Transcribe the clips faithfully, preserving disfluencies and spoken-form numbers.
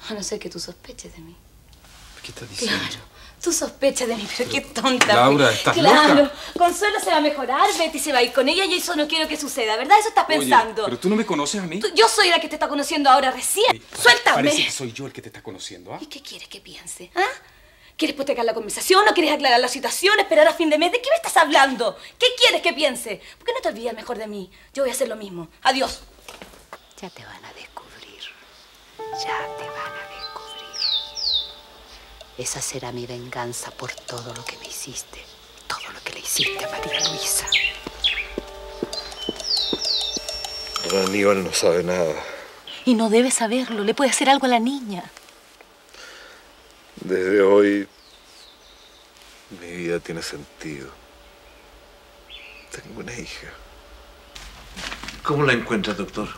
A no ser que tú sospeches de mí. ¿Qué estás diciendo? Claro, tú sospechas de mí, pero qué tonta. Laura, ¿estás claro. loca? Consuelo se va a mejorar, Betty se va a ir con ella y eso no quiero que suceda, ¿verdad? Eso estás pensando. Oye, pero tú no me conoces a mí. Tú- yo soy la que te está conociendo ahora recién. Oye, ¡Suéltame! Parece que soy yo el que te está conociendo, ¿ah? ¿Y qué quieres que piense? ¿Ah? ¿Quieres postergar la conversación o quieres aclarar la situación, esperar a fin de mes? ¿De qué me estás hablando? ¿Qué quieres que piense? ¿Por qué no te olvidas mejor de mí? Yo voy a hacer lo mismo. Adiós. Ya te van a descubrir. Ya te van a descubrir. Esa será mi venganza por todo lo que me hiciste. Todo lo que le hiciste a María Luisa. Don Aníbal no sabe nada. Y no debe saberlo. Le puede hacer algo a la niña. Desde hoy, mi vida tiene sentido. Tengo una hija. ¿Cómo la encuentra, doctor?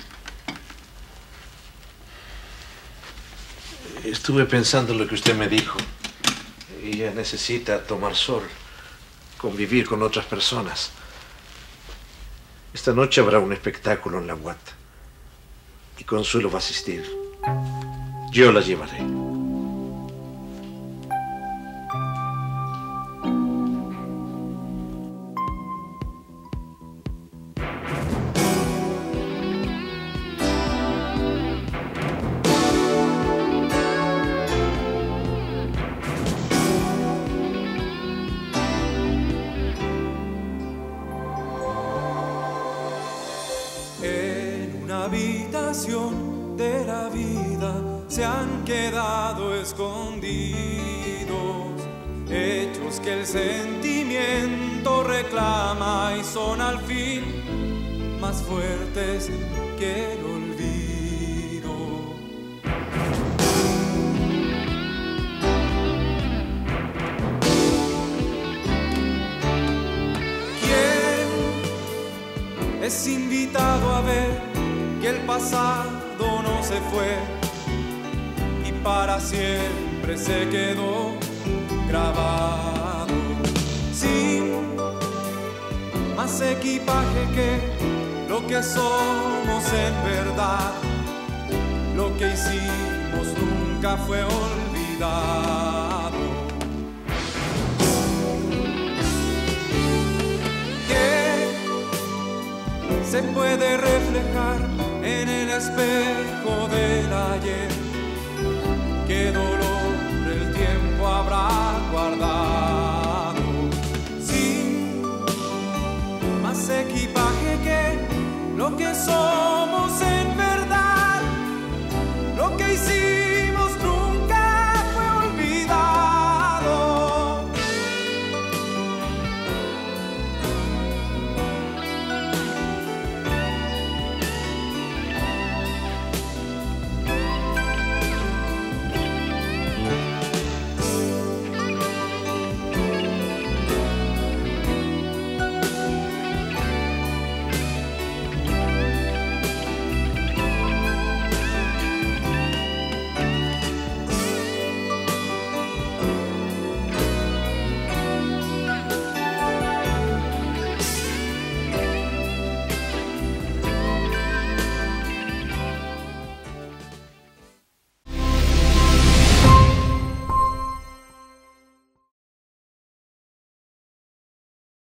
Estuve pensando en lo que usted me dijo. Ella necesita tomar sol, convivir con otras personas. Esta noche habrá un espectáculo en la U A T. Y Consuelo va a asistir. Yo la llevaré. En una habitación de la vida se han quedado escondidos hechos que el sentimiento reclama y son al fin más fuertes que el olvido. ¿Quién es invitado a ver que el pasado no se fue y para siempre se quedó grabado? Sin más equipaje que lo que somos en verdad, lo que hicimos nunca fue olvidado. ¿Qué se puede reflejar en el espejo del ayer? ¿Qué dolor el tiempo habrá guardado? Sin más equipaje que lo que somos en